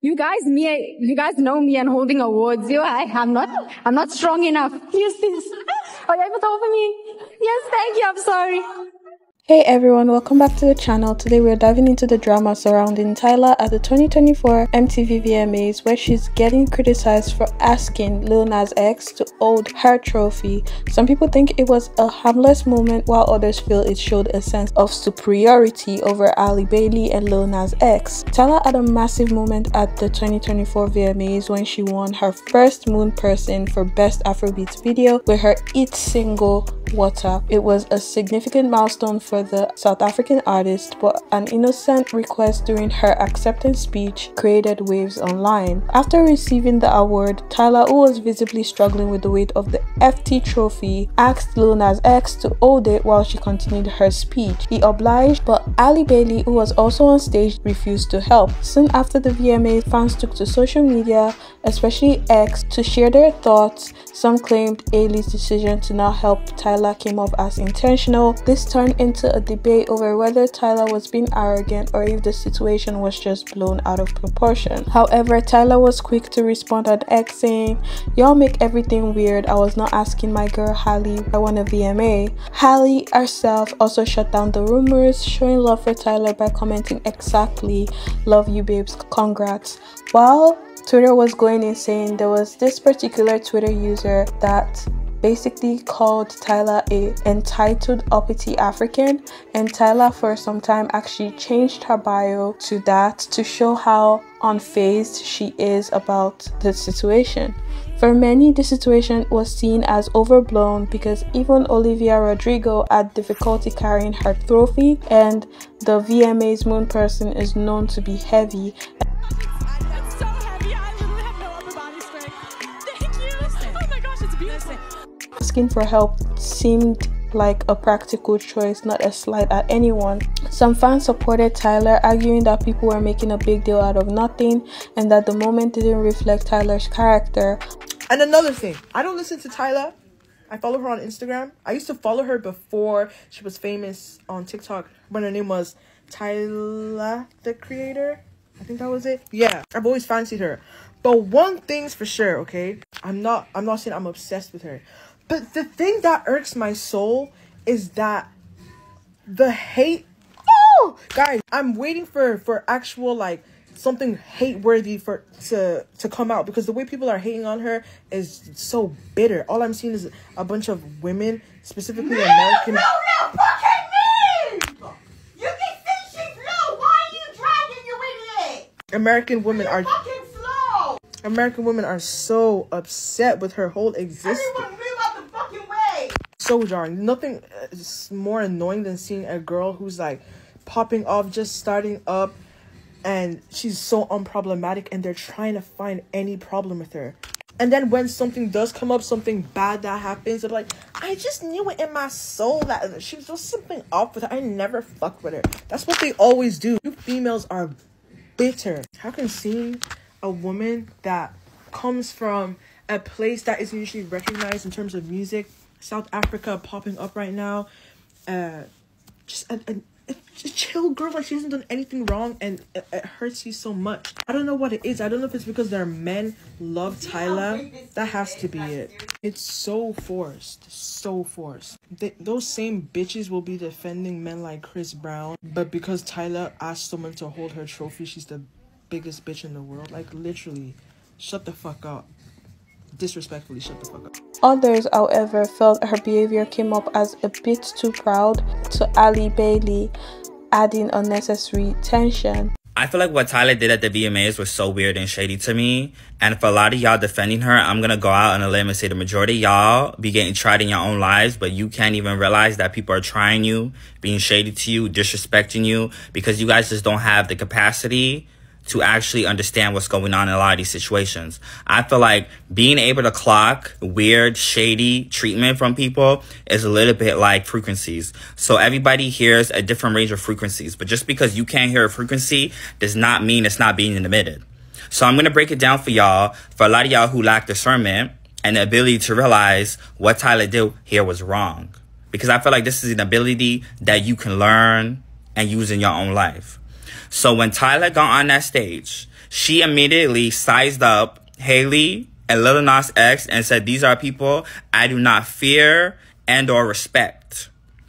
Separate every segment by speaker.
Speaker 1: You guys know me and holding awards. I'm not strong enough. Use this. Are you able to offer me? Yes, thank you. I'm sorry.
Speaker 2: Hey everyone, welcome back to the channel. Today we're diving into the drama surrounding Tyla at the 2024 MTV VMAs, where she's getting criticized for asking Lil Nas X to hold her trophy. Some people think it was a harmless moment, while others feel it showed a sense of superiority over Halle Bailey and Lil Nas X. Tyla had a massive moment at the 2024 VMAs when she won her first Moon Person for Best Afrobeat Video with her hit single Water. It was a significant milestone for the South African artist, but an innocent request during her acceptance speech created waves online. After receiving the award, Tyla, who was visibly struggling with the weight of the FT trophy, asked Lil Nas X to hold it while she continued her speech. He obliged, but Halle Bailey, who was also on stage, refused to help. Soon after the VMAs, fans took to social media, especially X, to share their thoughts. Some claimed Hailey's decision to not help Tyla came off as intentional. This turned into a debate over whether Tyla was being arrogant or if the situation was just blown out of proportion. However, Tyla was quick to respond on X, saying, "Y'all make everything weird. I was not asking my girl Halle I won a VMA." Halle herself also shut down the rumors, showing love for Tyla by commenting exactly, "Love you babes, congrats." While Twitter was going insane, there was this particular Twitter user that basically called Tyla a entitled uppity African, and Tyla for some time actually changed her bio to that to show how unfazed she is about the situation. For many, the situation was seen as overblown because even Olivia Rodrigo had difficulty carrying her trophy, and the VMA's Moon Person is known to be heavy. Asking for help seemed like a practical choice, not a slight at anyone. Some fans supported Tyla, arguing that people were making a big deal out of nothing and that the moment didn't reflect Tyla's character.
Speaker 3: And another thing, I don't listen to Tyla. I follow her on Instagram. I used to follow her before she was famous on TikTok when her name was Tyla the Creator. I think that was it. Yeah, I've always fancied her. But one thing's for sure, okay? I'm not saying I'm obsessed with her. But the thing that irks my soul is that the hate. Oh, guys, I'm waiting for actual like something hate worthy to come out, because the way people are hating on her is so bitter. All I'm seeing is a bunch of women, specifically American.
Speaker 4: No, fucking me! You can see she's low. Why are you dragging, you idiot?
Speaker 3: American women are
Speaker 4: fucking slow.
Speaker 3: American women are so upset with her whole existence.
Speaker 4: Everyone move out the fucking way.
Speaker 3: So jarring. Nothing is more annoying than seeing a girl who's like popping off, just starting up, and she's so unproblematic and they're trying to find any problem with her. And then when something does come up, something bad that happens, they're like, "I just knew it in my soul that she was just something off with her. I never fucked with her." That's what they always do. You females are bitter. How can seeing a woman that comes from a place that isn't usually recognized in terms of music, South Africa popping up right now, just a chill girl, like she hasn't done anything wrong, and it hurts you so much. I don't know what it is. I don't know if it's because their men love Tyla. That has to be it. It's so forced. So forced. Those same bitches will be defending men like Chris Brown, but because Tyla asked someone to hold her trophy, she's the biggest bitch in the world. Like, literally, shut the fuck up. Disrespectfully, shut the fuck up.
Speaker 2: Others, however, felt her behavior came up as a bit too proud to Halle Bailey, adding unnecessary tension.
Speaker 5: I feel like what Tyla did at the VMAs was so weird and shady to me. And for a lot of y'all defending her, I'm going to go out on a limb and say the majority of y'all be getting tried in your own lives, but you can't even realize that people are trying you, being shady to you, disrespecting you, because you guys just don't have the capacity to actually understand what's going on in a lot of these situations. I feel like being able to clock weird, shady treatment from people is a little bit like frequencies. So everybody hears a different range of frequencies, but just because you can't hear a frequency does not mean it's not being emitted. So I'm going to break it down for y'all, for a lot of y'all who lack discernment and the ability to realize what Tyla did here was wrong. Because I feel like this is an ability that you can learn and use in your own life. So when Tyla got on that stage, she immediately sized up Hailey and Lil Nas X and said, these are people I do not fear and or respect.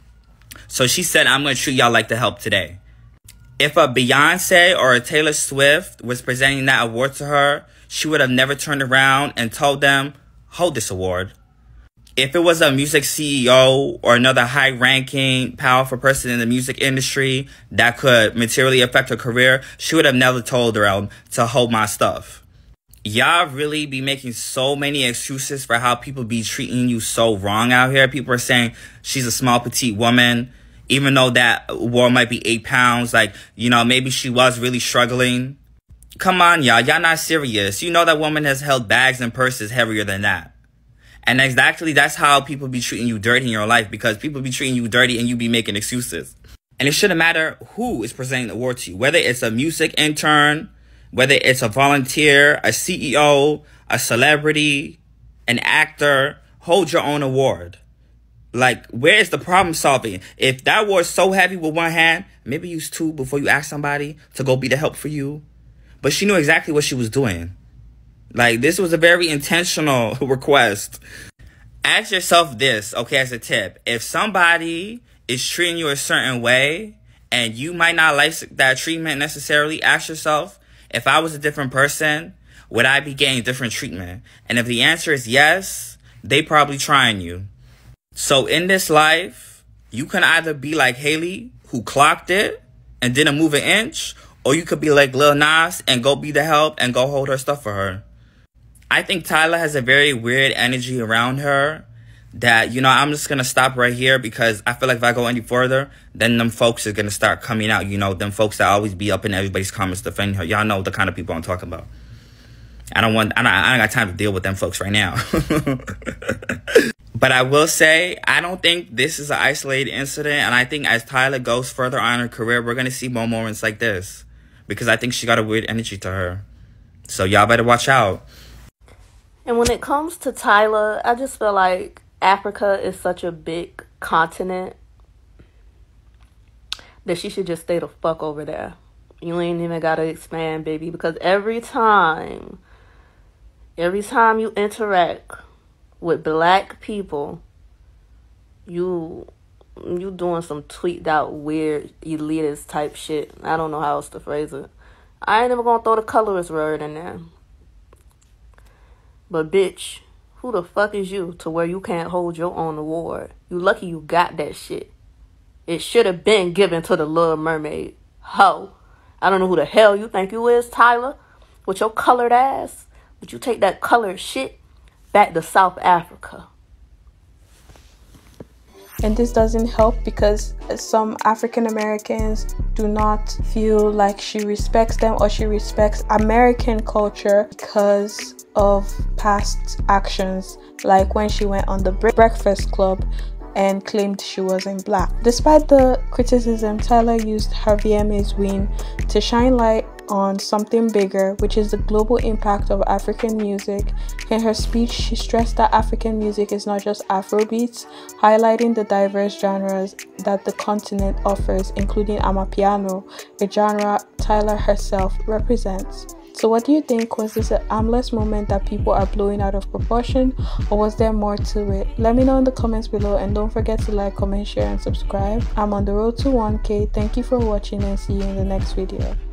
Speaker 5: So she said, I'm going to treat y'all like the help today. If a Beyonce or a Taylor Swift was presenting that award to her, she would have never turned around and told them, hold this award. If it was a music CEO or another high-ranking, powerful person in the music industry that could materially affect her career, she would have never told them to hold my stuff. Y'all really be making so many excuses for how people be treating you so wrong out here. People are saying she's a small, petite woman, even though that award might be 8 pounds. Like, you know, maybe she was really struggling. Come on, y'all. Y'all not serious. You know that woman has held bags and purses heavier than that. And exactly that's how people be treating you dirty in your life, because people be treating you dirty and you be making excuses. And it shouldn't matter who is presenting the award to you, whether it's a music intern, whether it's a volunteer, a CEO, a celebrity, an actor. Hold your own award. Like, where is the problem solving? If that award's so heavy with one hand, maybe use two before you ask somebody to go be the help for you. But she knew exactly what she was doing. Like, this was a very intentional request. Ask yourself this, okay, as a tip. If somebody is treating you a certain way and you might not like that treatment necessarily, ask yourself, if I was a different person, would I be getting different treatment? And if the answer is yes, they probably trying you. So in this life, you can either be like Hailey, who clocked it and didn't move an inch, or you could be like Lil Nas and go be the help and go hold her stuff for her. I think Tyla has a very weird energy around her that, you know, I'm just going to stop right here, because I feel like if I go any further, then them folks are going to start coming out. You know, them folks that always be up in everybody's comments defending her. Y'all know the kind of people I'm talking about. I don't got time to deal with them folks right now. But I will say, I don't think this is an isolated incident. And I think as Tyla goes further on in her career, we're going to see more moments like this, because I think she got a weird energy to her. So y'all better watch out.
Speaker 2: And when it comes to Tyla, I just feel like Africa is such a big continent that she should just stay the fuck over there. You ain't even gotta expand, baby, because every time you interact with black people, you doing some tweaked out weird elitist type shit. I don't know how else to phrase it. I ain't even gonna throw the colorist word in there. But bitch, who the fuck is you to where you can't hold your own award? You lucky you got that shit. It should have been given to the Little Mermaid. Ho. I don't know who the hell you think you is, Tyla, with your colored ass. But you take that colored shit back to South Africa.
Speaker 6: And this doesn't help because some African Americans do not feel like she respects them or she respects American culture because of past actions, like when she went on the Breakfast Club and claimed she wasn't black. Despite the criticism, Tyla used her VMAs win to shine light on something bigger, which is the global impact of African music. In her speech, she stressed that African music is not just Afrobeats, highlighting the diverse genres that the continent offers, including Amapiano, a genre Tyla herself represents. So what do you think? Was this an armless moment that people are blowing out of proportion, or was there more to it? Let me know in the comments below, and don't forget to like, comment, share, and subscribe. I'm on the road to 1K. Thank you for watching, and see you in the next video.